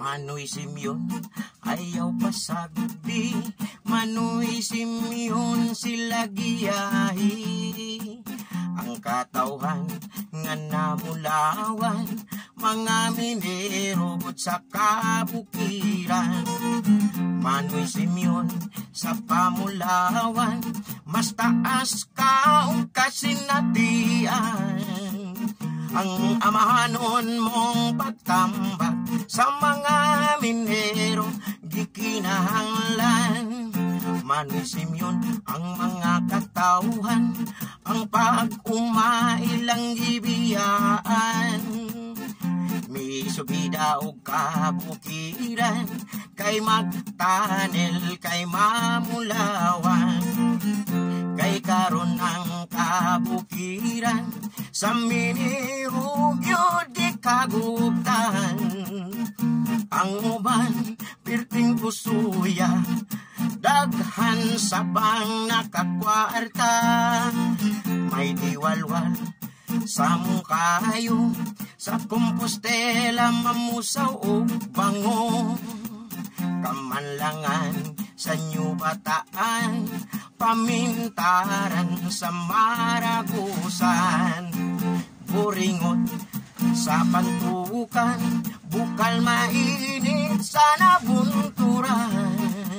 Manoy Simeon, ayaw pasagdi. Manoy Simeon, sila giyahi. Ang katawhan nga namulawan, mga minero but sa kabukiran. Manoy Simeon, sa pamulawan, mas taas ka ang kasinatian. Ang amahanon mong pagtambak sa mga minero gikinahanglan. Manoy Simeon, ang mga katawhan, ang pag-umailang gibiyaan. May subida o kabukiran, kay magtanel, kay mamulawan. Kay karon ang kabukiran, sa minirugyo di kagubtan. Ang uban, pirting pusuya, daghan sa bang nakakwarta. May diwalwal sa mukayo, sa Compostela mamusaw o bango. Kamanlangan sa New Bataan, pamintaran sa Maragusan. Buringot sa Pantukan, bukal mainit sa nabunturan.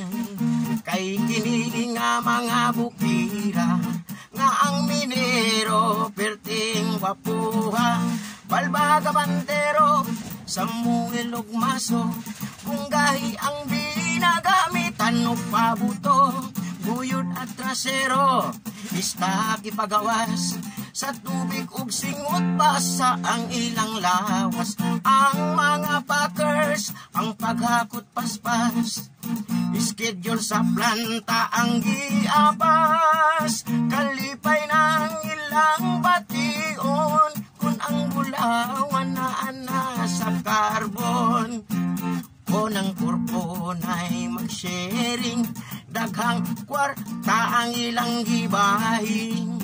Kay kini nga mga bukira, nga ang minero perting wapuha. Balbaga Bantero, Samuel Ogmaso, Bunggahi ang binagamitan o pabuto. Buyod at trasero, istak ipagawas, sa tubig ug singot basa ang ilang lawas. Ang mga packers, ang paghakot paspas, schedule sa planta ang giabas. Kalipay ng ilang bation, kung ang bulawan na ana sa carbon. O ng korpo na'y mag-sharing, daghang kwarta ang ilang gibahin.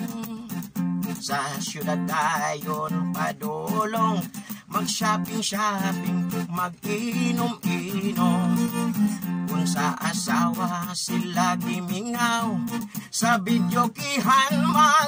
Sa syudad dayon padulong, mag-shopping-shopping, mag-inom-inom. Kung sa asawa sila gimingaw, sa videokihan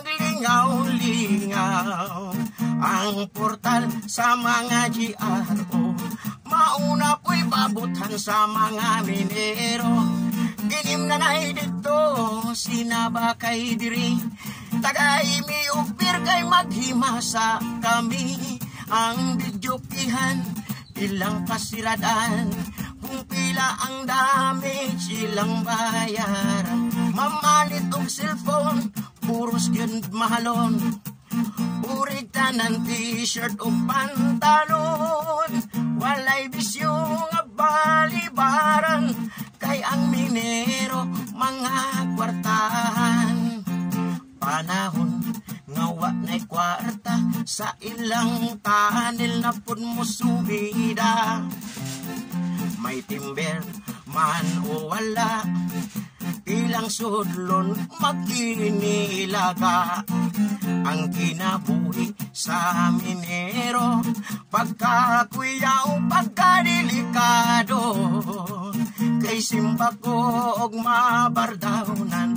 maglingaw-lingaw. Ang portal sa mga GRO, mauna po'y babutan sa mga minero. Dinim na na'y dito, sinaba kay diri, tagaimi upir kay maghimasa kami. Ang videokihan, ilang pasiradan, kung pila ang damage, ilang bayaran. Mamalit og cellphone, puros yun mahalon. Urita ng t-shirt o pantalon, walay bisyo nga balibaran. Kay ang minero, mga kwartahan. Panahon nga wa na'y kwarta, sa ilang tanil na pud mo subida. May timber man o wala, ilang sudlon magkinilaga. Ang kinabuhi sa minero, pagkakuyaw, pagkadelikado. Kay simba ko og mabardawnan,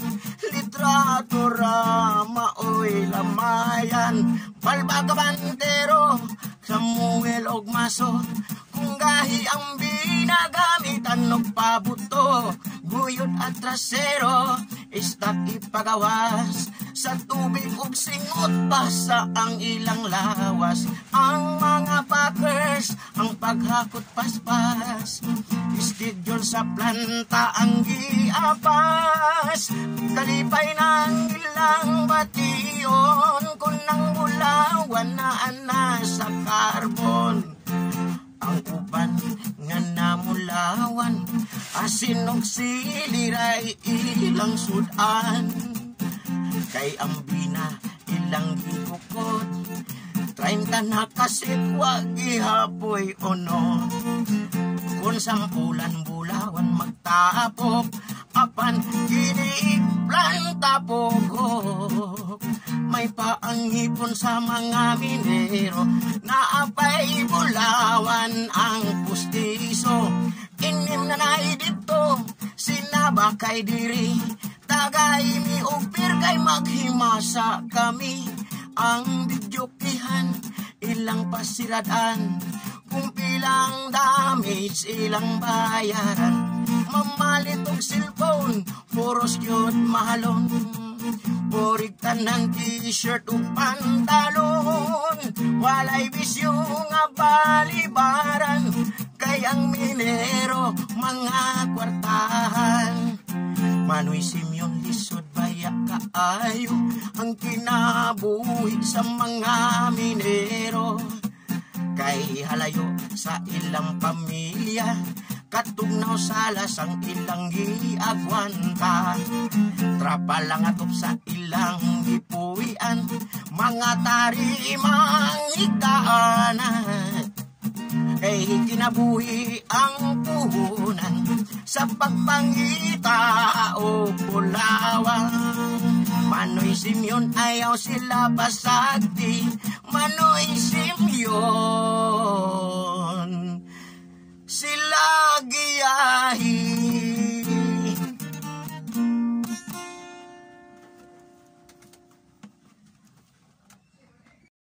literatura maoy lamayan. Balbaga Bantero, Samuel Ogmaso, Bunggahi ang binagamitan og pabuto. Buyod at trasero, istak ipagawas, sa tubig ug singot basa ang ilang lawas. Ang mga packers, ang paghakot paspas, schedule sa planta ang giapas. Kalipay ng ilang bation, kung nang bulawan na ana sa carbon. Ang uban nga namulawan, asin og siliray ilang sudan. Kay ang bina ilang gibukod, 30 na kasit wag ihapoy ono. Kung sampulan bulawan magtapok, apan kini planta pogok. May paangipon sa mga minero, naapay bulawan ang pustis. piso. Inim na naidito, sinaba kay diri. Tagay mi upir kay maghimasa kami. Ang bidyokihan, ilang pasiradan. Kung pilang damage, ilang bayaran. Mamalit og cellphone, puros yun mahalon. Borigtan ng t-shirt o pantalon. Walay bisyo nga balibaran. Kayang minero, mga kwartahan. Manoy Simeon lisod baya kaayo ang kinabuhi sa mga minero. Kay halayo sa ilang pamilya, katugnaw salas ang ilang giagwanta. Trapa lang atop sa ilang gipuian, mga tarimang igdaanan. Kay kinabuhi ang puhunan sa pagpangita o pulawang. Manoy Simeon ayaw sila pasagdi, Manoy Simeon